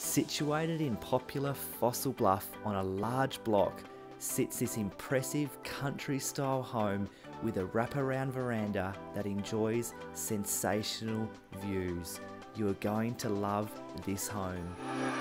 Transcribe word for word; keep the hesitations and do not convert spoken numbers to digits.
Situated in popular Fossil Bluff on a large block sits this impressive country-style home with a wraparound veranda that enjoys sensational views. You are going to love this home.